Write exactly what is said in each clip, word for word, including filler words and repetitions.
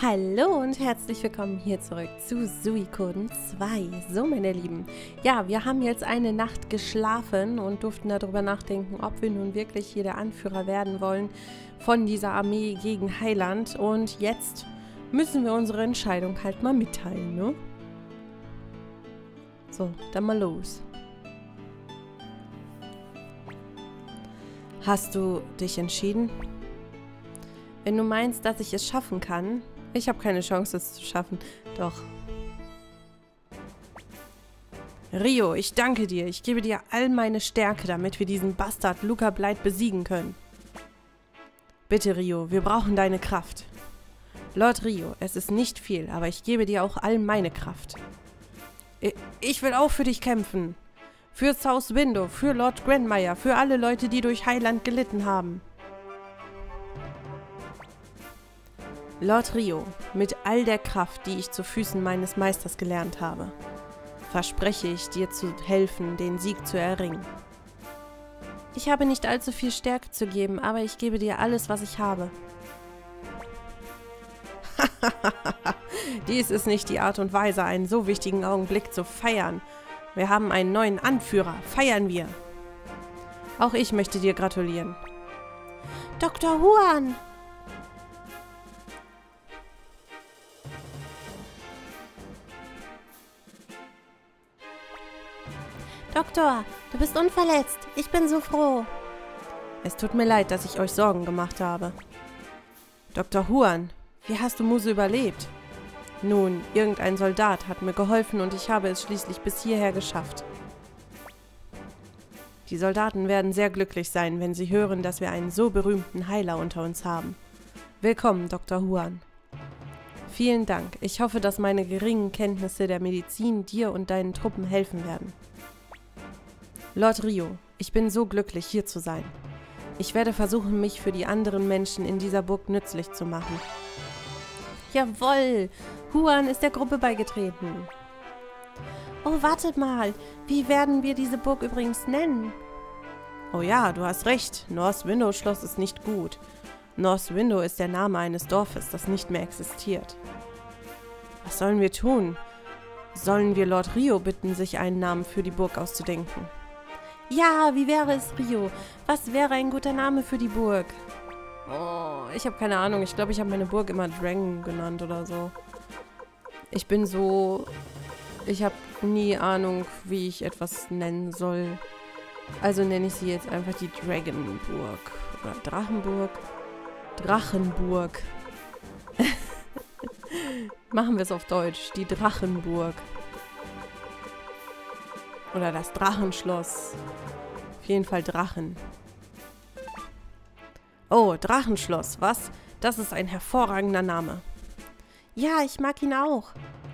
Hallo und herzlich willkommen hier zurück zu Suikoden zwei. So, meine Lieben, ja, wir haben jetzt eine Nacht geschlafen und durften darüber nachdenken, ob wir nun wirklich hier der Anführer werden wollen von dieser Armee gegen Heiland. Und jetzt müssen wir unsere Entscheidung halt mal mitteilen, ne? So, dann mal los. Hast du dich entschieden? Wenn du meinst, dass ich es schaffen kann... Ich habe keine Chance, es zu schaffen. Doch. Rio, ich danke dir. Ich gebe dir all meine Stärke, damit wir diesen Bastard Luca Blight besiegen können. Bitte, Rio, wir brauchen deine Kraft. Lord Rio, es ist nicht viel, aber ich gebe dir auch all meine Kraft. Ich will auch für dich kämpfen. Für South Window, für Lord Grandmire, für alle Leute, die durch Heiland gelitten haben. Lord Rio, mit all der Kraft, die ich zu Füßen meines Meisters gelernt habe, verspreche ich dir zu helfen, den Sieg zu erringen. Ich habe nicht allzu viel Stärke zu geben, aber ich gebe dir alles, was ich habe. Dies ist nicht die Art und Weise, einen so wichtigen Augenblick zu feiern. Wir haben einen neuen Anführer. Feiern wir! Auch ich möchte dir gratulieren. Doktor Huan! Doktor, du bist unverletzt. Ich bin so froh. Es tut mir leid, dass ich euch Sorgen gemacht habe. Doktor Huan, wie hast du Muse überlebt? Nun, irgendein Soldat hat mir geholfen und ich habe es schließlich bis hierher geschafft. Die Soldaten werden sehr glücklich sein, wenn sie hören, dass wir einen so berühmten Heiler unter uns haben. Willkommen, Doktor Huan. Vielen Dank. Ich hoffe, dass meine geringen Kenntnisse der Medizin dir und deinen Truppen helfen werden. Lord Rio, ich bin so glücklich, hier zu sein. Ich werde versuchen, mich für die anderen Menschen in dieser Burg nützlich zu machen. Jawohl! Huan ist der Gruppe beigetreten. Oh, wartet mal! Wie werden wir diese Burg übrigens nennen? Oh ja, du hast recht. North Window Schloss ist nicht gut. North Window ist der Name eines Dorfes, das nicht mehr existiert. Was sollen wir tun? Sollen wir Lord Rio bitten, sich einen Namen für die Burg auszudenken? Ja, wie wäre es, Rio? Was wäre ein guter Name für die Burg? Oh, ich habe keine Ahnung. Ich glaube, ich habe meine Burg immer Dragon genannt oder so. Ich bin so... Ich habe nie Ahnung, wie ich etwas nennen soll. Also nenne ich sie jetzt einfach die Dragonburg. Oder Drachenburg. Drachenburg. Machen wir es auf Deutsch. Die Drachenburg. Oder das Drachenschloss. Auf jeden Fall Drachen. Oh, Drachenschloss, was? Das ist ein hervorragender Name. Ja, ich mag ihn auch.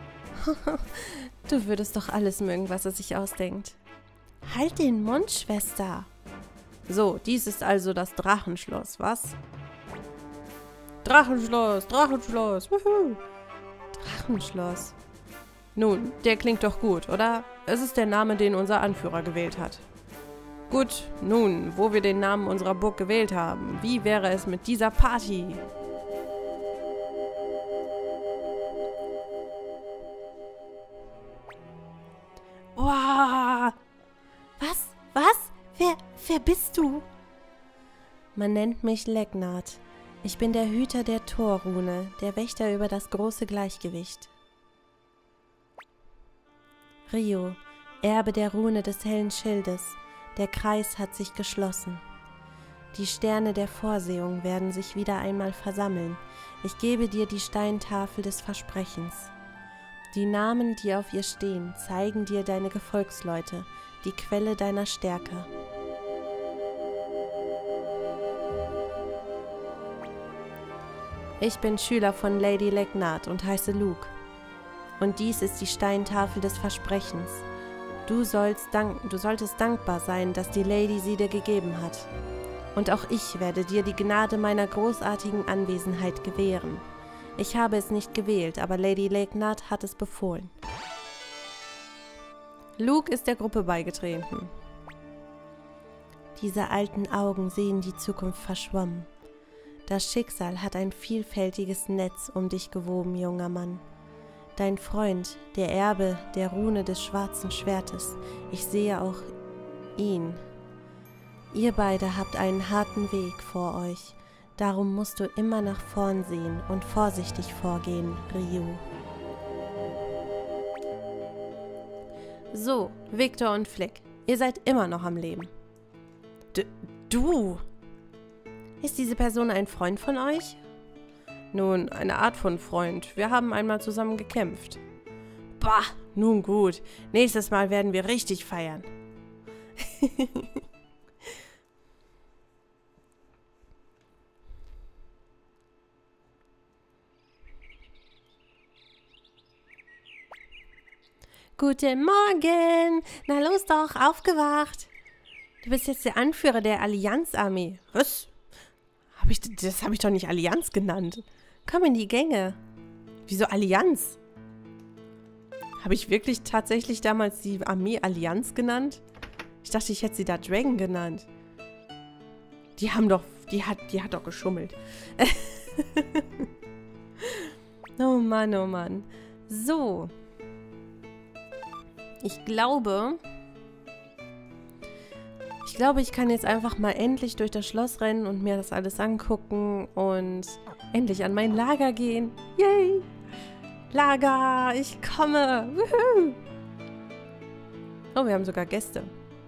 Du würdest doch alles mögen, was er sich ausdenkt. Halt den Mund, Schwester. So, dies ist also das Drachenschloss, was? Drachenschloss, Drachenschloss, wuhu. Drachenschloss. Nun, der klingt doch gut, oder? Es ist der Name, den unser Anführer gewählt hat. Gut, nun, wo wir den Namen unserer Burg gewählt haben, wie wäre es mit dieser Party? Wow! Was? Was? Wer, wer bist du? Man nennt mich Legnat. Ich bin der Hüter der Torrune, der Wächter über das große Gleichgewicht. Rio, Erbe der Rune des hellen Schildes. Der Kreis hat sich geschlossen. Die Sterne der Vorsehung werden sich wieder einmal versammeln. Ich gebe dir die Steintafel des Versprechens. Die Namen, die auf ihr stehen, zeigen dir deine Gefolgsleute, die Quelle deiner Stärke. Ich bin Schüler von Lady Legnat und heiße Luke. Und dies ist die Steintafel des Versprechens. Du, sollst dank, du solltest dankbar sein, dass die Lady sie dir gegeben hat. Und auch ich werde dir die Gnade meiner großartigen Anwesenheit gewähren. Ich habe es nicht gewählt, aber Lady Legnat hat es befohlen. Luke ist der Gruppe beigetreten. Diese alten Augen sehen die Zukunft verschwommen. Das Schicksal hat ein vielfältiges Netz um dich gewoben, junger Mann. Dein Freund, der Erbe der Rune des schwarzen Schwertes, ich sehe auch ihn. Ihr beide habt einen harten Weg vor euch, darum musst du immer nach vorn sehen und vorsichtig vorgehen, Ryu. So, Victor und Flick, ihr seid immer noch am Leben. D- du? Ist diese Person ein Freund von euch? Nun, eine Art von Freund. Wir haben einmal zusammen gekämpft. Bah, nun gut. Nächstes Mal werden wir richtig feiern. Guten Morgen! Na los doch, aufgewacht! Du bist jetzt der Anführer der Allianzarmee. Was? Hab ich, das habe ich doch nicht Allianz genannt. Komm in die Gänge. Wieso Allianz? Habe ich wirklich tatsächlich damals die Armee Allianz genannt? Ich dachte, ich hätte sie da Dragon genannt. Die haben doch, die hat, die hat doch geschummelt. Oh Mann, oh Mann. So. Ich glaube... Ich glaube, ich kann jetzt einfach mal endlich durch das Schloss rennen und mir das alles angucken und endlich an mein Lager gehen. Yay! Lager, ich komme! Woohoo! Oh, wir haben sogar Gäste.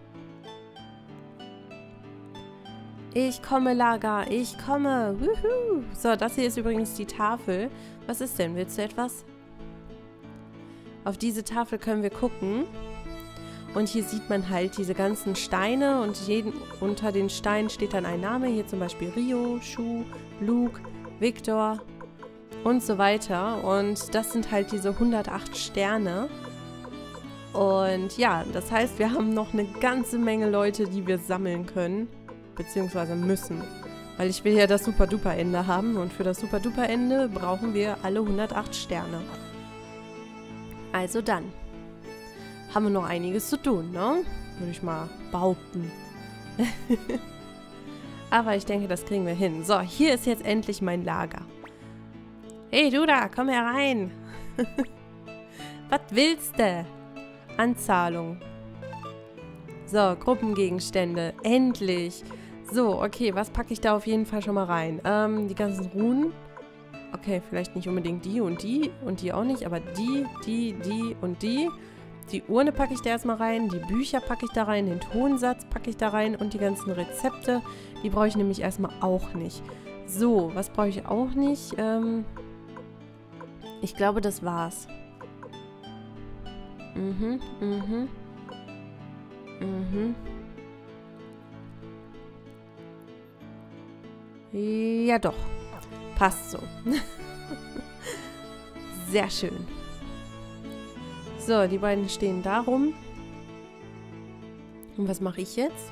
Ich komme, Lager, ich komme! Woohoo! So, das hier ist übrigens die Tafel. Was ist denn? Willst du etwas? Auf diese Tafel können wir gucken. Und hier sieht man halt diese ganzen Steine und jeden, unter den Steinen steht dann ein Name. Hier zum Beispiel Ryo, Shu, Luke, Victor und so weiter. Und das sind halt diese hundertacht Sterne. Und ja, das heißt, wir haben noch eine ganze Menge Leute, die wir sammeln können. Beziehungsweise müssen. Weil ich will ja das Super-Duper-Ende haben. Und für das Super-Duper-Ende brauchen wir alle hundertacht Sterne. Also dann. Haben wir noch einiges zu tun, ne? Würde ich mal behaupten. Aber ich denke, das kriegen wir hin. So, hier ist jetzt endlich mein Lager. Hey, du da, komm herein. Was willst du? Anzahlung. So, Gruppengegenstände. Endlich. So, okay, was packe ich da auf jeden Fall schon mal rein? Ähm, die ganzen Runen. Okay, vielleicht nicht unbedingt die und die und die auch nicht, aber die, die, die und die. Die Urne packe ich da erstmal rein, die Bücher packe ich da rein, den Tonsatz packe ich da rein und die ganzen Rezepte, die brauche ich nämlich erstmal auch nicht. So, was brauche ich auch nicht? Ähm, ich glaube, das war's. Mhm, mhm. Mhm. Ja doch, passt so. Sehr schön. So, die beiden stehen da rum. Und was mache ich jetzt?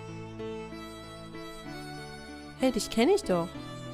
Hey, dich kenne ich doch.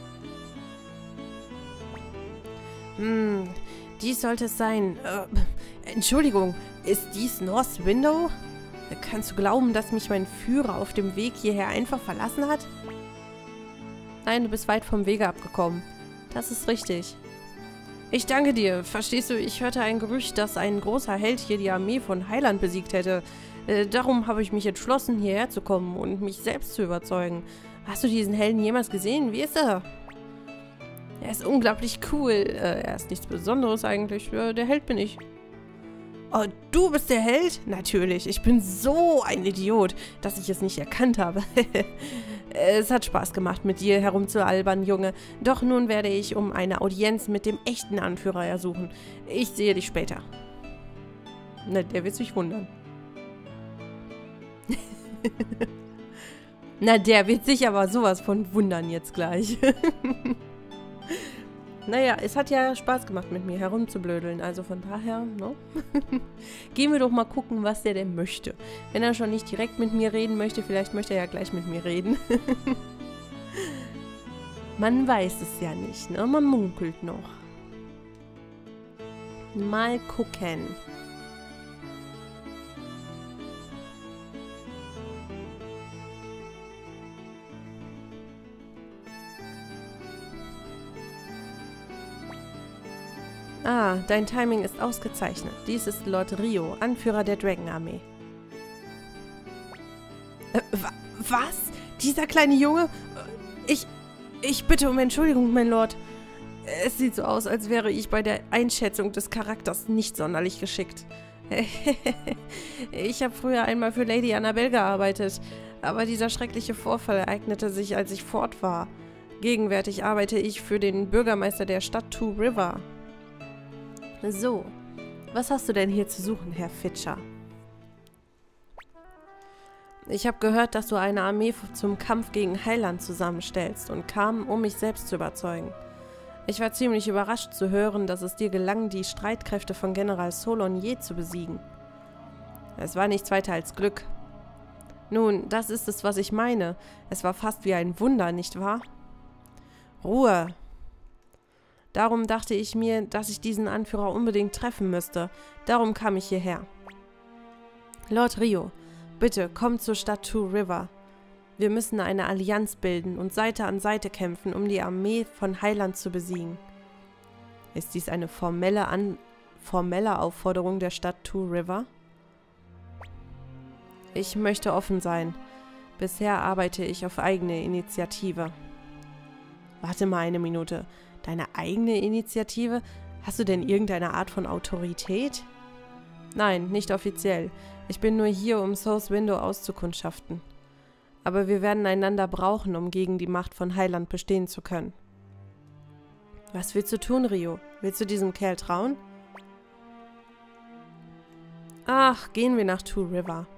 Hm, dies sollte es sein. Äh, Entschuldigung, ist dies North Window? Kannst du glauben, dass mich mein Führer auf dem Weg hierher einfach verlassen hat? Nein, du bist weit vom Wege abgekommen. Das ist richtig. Ich danke dir. Verstehst du, ich hörte ein Gerücht, dass ein großer Held hier die Armee von Heiland besiegt hätte. Äh, darum habe ich mich entschlossen, hierher zu kommen und mich selbst zu überzeugen. Hast du diesen Helden jemals gesehen? Wie ist er? Er ist unglaublich cool. Äh, er ist nichts Besonderes eigentlich. Äh, der Held bin ich. Oh, du bist der Held? Natürlich. Ich bin so ein Idiot, dass ich es nicht erkannt habe. Es hat Spaß gemacht, mit dir herumzualbern, Junge. Doch nun werde ich um eine Audienz mit dem echten Anführer ersuchen. Ich sehe dich später. Na, der wird sich wundern. Na, der wird sich aber sowas von wundern jetzt gleich. Naja, es hat ja Spaß gemacht, mit mir herumzublödeln. Also von daher, ne? Gehen wir doch mal gucken, was der denn möchte. Wenn er schon nicht direkt mit mir reden möchte, vielleicht möchte er ja gleich mit mir reden. Man weiß es ja nicht, ne? Man munkelt noch. Mal gucken. Ah, dein Timing ist ausgezeichnet. Dies ist Lord Rio, Anführer der Dragon-Armee. Äh, wa was? Dieser kleine Junge? Ich... Ich bitte um Entschuldigung, mein Lord. Es sieht so aus, als wäre ich bei der Einschätzung des Charakters nicht sonderlich geschickt. Ich habe früher einmal für Lady Annabelle gearbeitet, aber dieser schreckliche Vorfall ereignete sich, als ich fort war. Gegenwärtig arbeite ich für den Bürgermeister der Stadt Two River. So, was hast du denn hier zu suchen, Herr Fitcher? Ich habe gehört, dass du eine Armee zum Kampf gegen Highland zusammenstellst und kam, um mich selbst zu überzeugen. Ich war ziemlich überrascht zu hören, dass es dir gelang, die Streitkräfte von General Solonier zu besiegen. Es war nichts weiter als Glück. Nun, das ist es, was ich meine. Es war fast wie ein Wunder, nicht wahr? Ruhe! Darum dachte ich mir, dass ich diesen Anführer unbedingt treffen müsste. Darum kam ich hierher. Lord Rio, bitte, komm zur Stadt Two River. Wir müssen eine Allianz bilden und Seite an Seite kämpfen, um die Armee von Highland zu besiegen. Ist dies eine formelle, an formelle Aufforderung der Stadt Two River? Ich möchte offen sein. Bisher arbeite ich auf eigene Initiative. Warte mal eine Minute. Deine eigene Initiative? Hast du denn irgendeine Art von Autorität? Nein, nicht offiziell. Ich bin nur hier, um South Window auszukundschaften. Aber wir werden einander brauchen, um gegen die Macht von Highland bestehen zu können. Was willst du tun, Rio? Willst du diesem Kerl trauen? Ach, gehen wir nach Two River.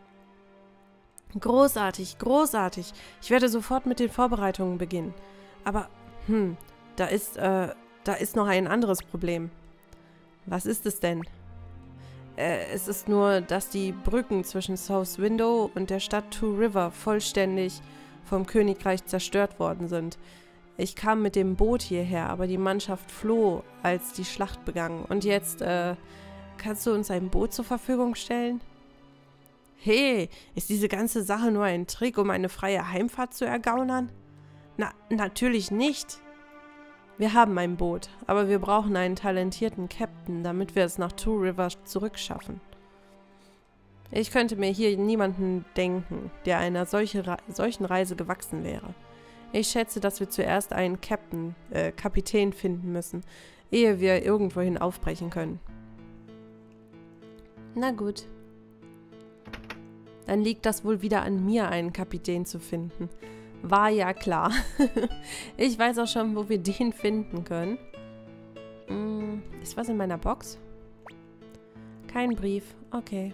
Großartig, großartig. Ich werde sofort mit den Vorbereitungen beginnen. Aber, hm, da ist, äh, da ist noch ein anderes Problem. Was ist es denn? Äh, es ist nur, dass die Brücken zwischen South Window und der Stadt Two River vollständig vom Königreich zerstört worden sind. Ich kam mit dem Boot hierher, aber die Mannschaft floh, als die Schlacht begann. Und jetzt, äh, kannst du uns ein Boot zur Verfügung stellen? Hey, ist diese ganze Sache nur ein Trick, um eine freie Heimfahrt zu ergaunern? Na, natürlich nicht. Wir haben ein Boot, aber wir brauchen einen talentierten Captain, damit wir es nach Two River zurückschaffen. Ich könnte mir hier niemanden denken, der einer solche Re solchen Reise gewachsen wäre. Ich schätze, dass wir zuerst einen Captain, äh, Kapitän finden müssen, ehe wir irgendwohin aufbrechen können. Na gut. Dann liegt das wohl wieder an mir, einen Kapitän zu finden. War ja klar. Ich weiß auch schon, wo wir den finden können. Hm, ist was in meiner Box? Kein Brief. Okay.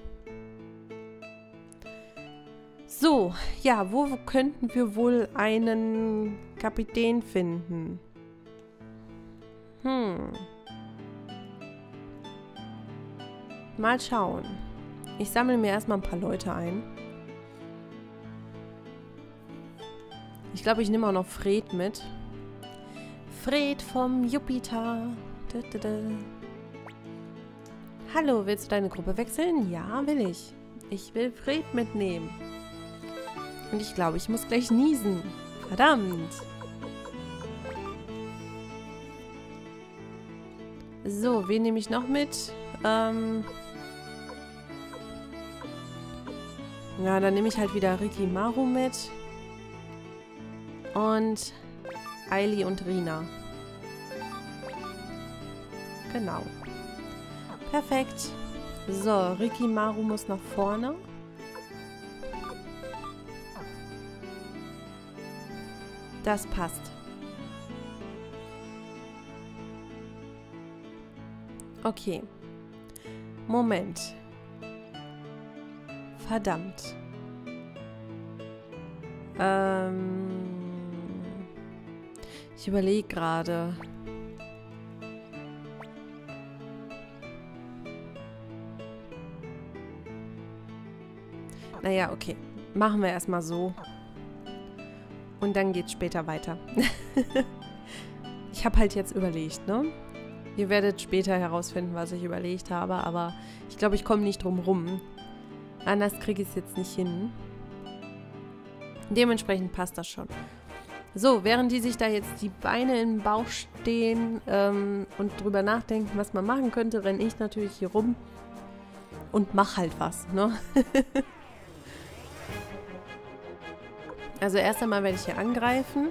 So, ja, wo könnten wir wohl einen Kapitän finden? Hm. Mal schauen. Ich sammle mir erstmal ein paar Leute ein. Ich glaube, ich nehme auch noch Fred mit. Fred vom Jupiter. Da, da, da. Hallo, willst du deine Gruppe wechseln? Ja, will ich. Ich will Fred mitnehmen. Und ich glaube, ich muss gleich niesen. Verdammt. So, wen nehme ich noch mit? Ähm... Ja, dann nehme ich halt wieder Rikimaru mit. Und Aili und Rina. Genau. Perfekt. So, Rikimaru muss nach vorne. Das passt. Okay. Moment. Verdammt. Ähm... Ich überlege gerade. Naja, okay. Machen wir erstmal so. Und dann geht's später weiter. Ich habe halt jetzt überlegt, ne? Ihr werdet später herausfinden, was ich überlegt habe, aber ich glaube, ich komme nicht drum rum. Anders kriege ich es jetzt nicht hin. Dementsprechend passt das schon. So, während die sich da jetzt die Beine im Bauch stehen ähm, und drüber nachdenken, was man machen könnte, renne ich natürlich hier rum und mach halt was, ne? Also erst einmal werde ich hier angreifen.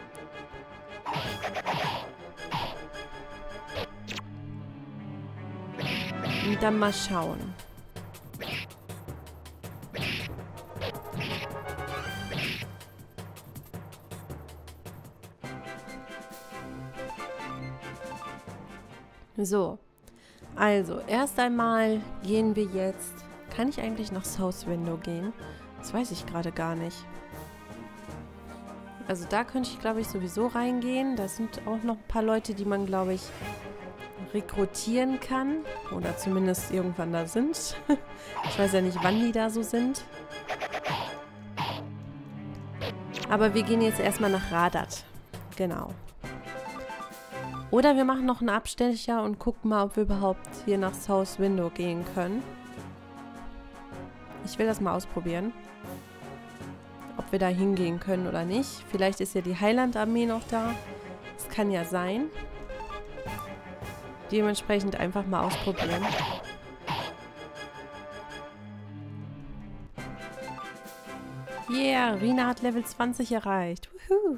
Und dann mal schauen. So, also erst einmal gehen wir jetzt... Kann ich eigentlich nach South Window gehen? Das weiß ich gerade gar nicht. Also da könnte ich, glaube ich, sowieso reingehen. Da sind auch noch ein paar Leute, die man, glaube ich, rekrutieren kann. Oder zumindest irgendwann da sind. Ich weiß ja nicht, wann die da so sind. Aber wir gehen jetzt erstmal nach Radat. Genau. Oder wir machen noch einen Abstecher und gucken mal, ob wir überhaupt hier nach South Window gehen können. Ich will das mal ausprobieren. Ob wir da hingehen können oder nicht. Vielleicht ist ja die Highland-Armee noch da. Das kann ja sein. Dementsprechend einfach mal ausprobieren. Yeah, Rina hat Level zwanzig erreicht. Woohoo!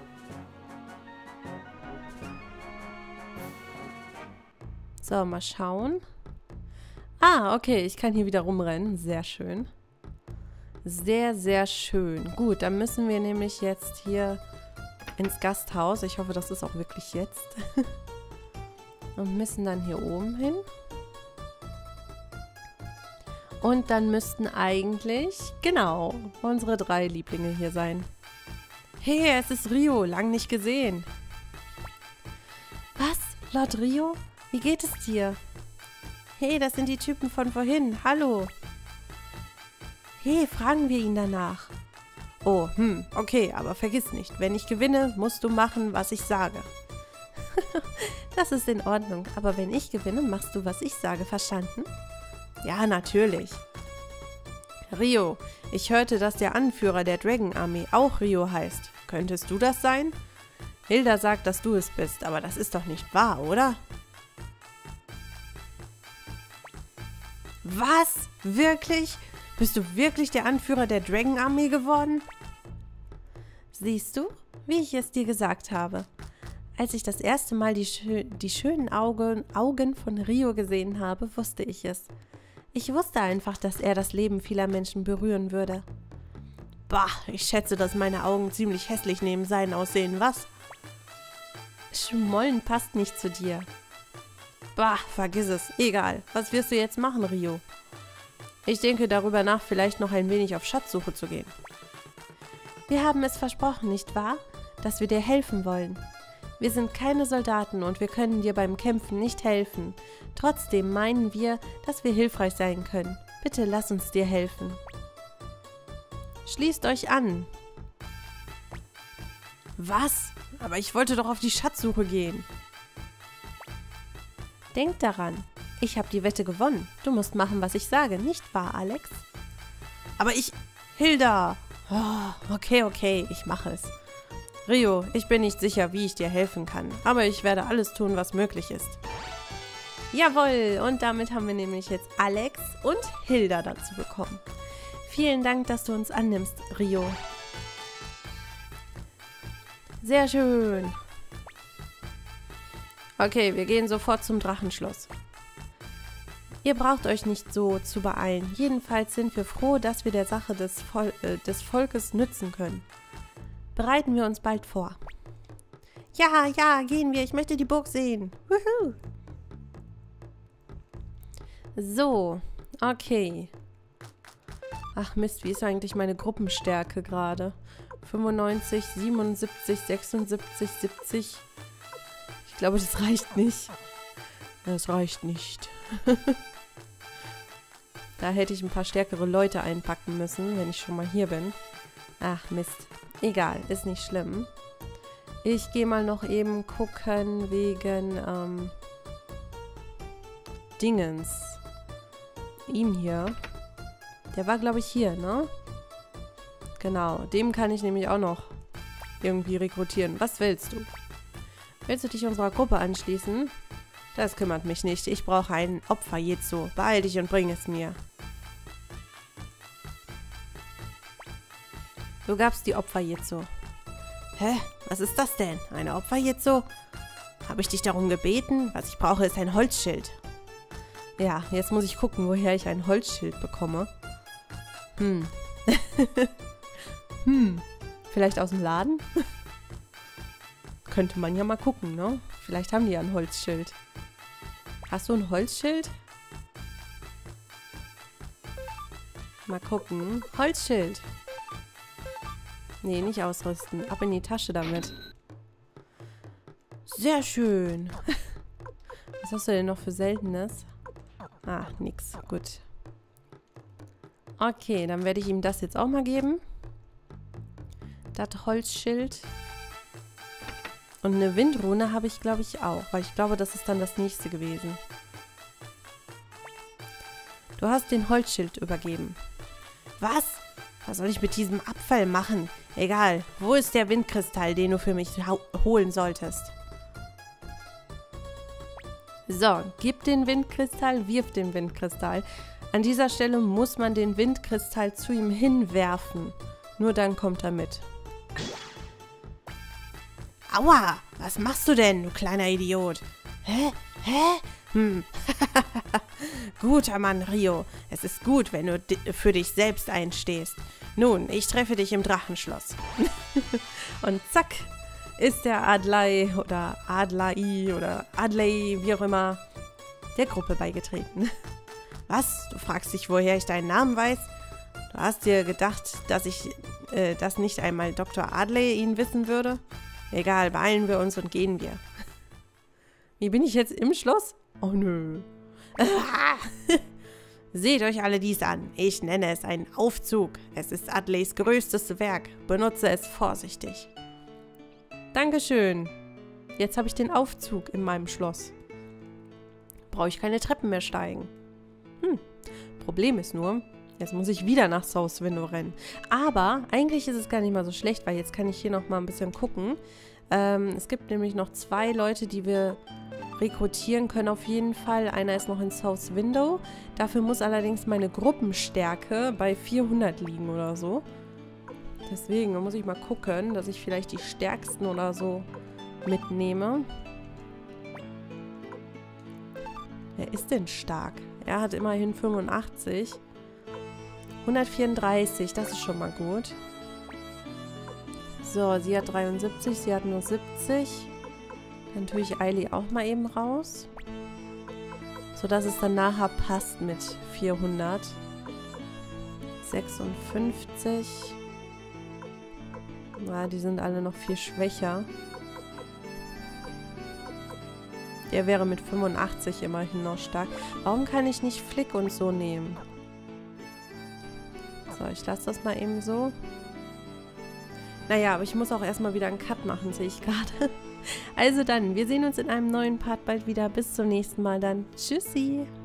So, mal schauen. Ah, okay, ich kann hier wieder rumrennen. Sehr schön. Sehr, sehr schön. Gut, dann müssen wir nämlich jetzt hier ins Gasthaus. Ich hoffe, das ist auch wirklich jetzt. Und müssen dann hier oben hin. Und dann müssten eigentlich, genau, unsere drei Lieblinge hier sein. Hey, es ist Rio. Lang nicht gesehen. Was? Lord Rio? Wie geht es dir? Hey, das sind die Typen von vorhin. Hallo. Hey, fragen wir ihn danach. Oh, hm, okay, aber vergiss nicht, wenn ich gewinne, musst du machen, was ich sage. Das ist in Ordnung, aber wenn ich gewinne, machst du, was ich sage, verstanden? Ja, natürlich. Rio, ich hörte, dass der Anführer der Dragon-Armee auch Rio heißt. Könntest du das sein? Hilda sagt, dass du es bist, aber das ist doch nicht wahr, oder? Was? Wirklich? Bist du wirklich der Anführer der Dragon-Armee geworden? Siehst du, wie ich es dir gesagt habe. Als ich das erste Mal die, schö die schönen Augen, Augen von Rio gesehen habe, wusste ich es. Ich wusste einfach, dass er das Leben vieler Menschen berühren würde. Bah, ich schätze, dass meine Augen ziemlich hässlich neben seinen aussehen, was? Schmollen passt nicht zu dir. Bah, vergiss es. Egal. Was wirst du jetzt machen, Rio? Ich denke darüber nach, vielleicht noch ein wenig auf Schatzsuche zu gehen. Wir haben es versprochen, nicht wahr? Dass wir dir helfen wollen. Wir sind keine Soldaten und wir können dir beim Kämpfen nicht helfen. Trotzdem meinen wir, dass wir hilfreich sein können. Bitte lass uns dir helfen. Schließt euch an. Was? Aber ich wollte doch auf die Schatzsuche gehen. Denk daran, ich habe die Wette gewonnen. Du musst machen, was ich sage, nicht wahr, Alex? Aber ich... Hilda! Oh, okay, okay, ich mache es. Rio, ich bin nicht sicher, wie ich dir helfen kann, aber ich werde alles tun, was möglich ist. Jawohl, und damit haben wir nämlich jetzt Alex und Hilda dazu bekommen. Vielen Dank, dass du uns annimmst, Rio. Sehr schön. Okay, wir gehen sofort zum Drachenschloss. Ihr braucht euch nicht so zu beeilen. Jedenfalls sind wir froh, dass wir der Sache des, Vol äh, des Volkes nützen können. Bereiten wir uns bald vor. Ja, ja, gehen wir. Ich möchte die Burg sehen. Wuhu. So, okay. Ach Mist, wie ist eigentlich meine Gruppenstärke gerade? fünfundneunzig, siebenundsiebzig, sechsundsiebzig, siebzig... Ich glaube, das reicht nicht. Das reicht nicht. Da hätte ich ein paar stärkere Leute einpacken müssen, wenn ich schon mal hier bin. Ach, Mist. Egal, ist nicht schlimm. Ich gehe mal noch eben gucken wegen ähm, Dingens. Ihm hier. Der war, glaube ich, hier, ne? Genau, dem kann ich nämlich auch noch irgendwie rekrutieren. Was willst du? Willst du dich unserer Gruppe anschließen? Das kümmert mich nicht. Ich brauche ein Opfer hierzu. Beeil dich und bring es mir. Du gabst die Opfer hierzu. Hä? Was ist das denn? Eine Opfer hierzu? Habe ich dich darum gebeten? Was ich brauche, ist ein Holzschild. Ja, jetzt muss ich gucken, woher ich ein Holzschild bekomme. Hm. hm. Vielleicht aus dem Laden? Könnte man ja mal gucken, ne? Vielleicht haben die ja ein Holzschild. Hast du ein Holzschild? Mal gucken. Holzschild. Nee, nicht ausrüsten. Ab in die Tasche damit. Sehr schön. Was hast du denn noch für Seltenes? Ah, nix. Gut. Okay, dann werde ich ihm das jetzt auch mal geben. Das Holzschild. Und eine Windrune habe ich, glaube ich, auch. Weil ich glaube, das ist dann das nächste gewesen. Du hast den Holzschild übergeben. Was? Was soll ich mit diesem Abfall machen? Egal. Wo ist der Windkristall, den du für mich holen solltest? So, gib den Windkristall, wirf den Windkristall. An dieser Stelle muss man den Windkristall zu ihm hinwerfen. Nur dann kommt er mit. Aua, was machst du denn, du kleiner Idiot? Hä? Hä? Hm. Guter Mann, Rio. Es ist gut, wenn du für dich selbst einstehst. Nun, ich treffe dich im Drachenschloss. Und zack, ist der Adlai oder Adlai oder Adlai, wie auch immer, der Gruppe beigetreten. Was? Du fragst dich, woher ich deinen Namen weiß? Du hast dir gedacht, dass ich, äh, dass nicht einmal Doktor Adlai ihn wissen würde? Egal, beeilen wir uns und gehen wir. Wie bin ich jetzt im Schloss? Oh nö. Seht euch alle dies an. Ich nenne es einen Aufzug. Es ist Adleis größtes Werk. Benutze es vorsichtig. Dankeschön. Jetzt habe ich den Aufzug in meinem Schloss. Brauche ich keine Treppen mehr steigen. Hm. Problem ist nur, jetzt muss ich wieder nach South Window rennen. Aber eigentlich ist es gar nicht mal so schlecht, weil jetzt kann ich hier noch mal ein bisschen gucken. Ähm, es gibt nämlich noch zwei Leute, die wir rekrutieren können auf jeden Fall. Einer ist noch in South Window. Dafür muss allerdings meine Gruppenstärke bei vierhundert liegen oder so. Deswegen muss ich mal gucken, dass ich vielleicht die stärksten oder so mitnehme. Wer ist denn stark? Er hat immerhin fünfundachtzig. hundertvierunddreißig, das ist schon mal gut. So, sie hat dreiundsiebzig, sie hat nur siebzig. Dann tue ich Eili auch mal eben raus. Sodass es dann nachher passt mit vierhundert. sechsundfünfzig. Na, die sind alle noch viel schwächer. Der wäre mit fünfundachtzig immerhin noch stark. Warum kann ich nicht Flick und so nehmen? So, ich lasse das mal eben so. Naja, aber ich muss auch erstmal wieder einen Cut machen, sehe ich gerade. Also dann, wir sehen uns in einem neuen Part bald wieder. Bis zum nächsten Mal dann. Tschüssi!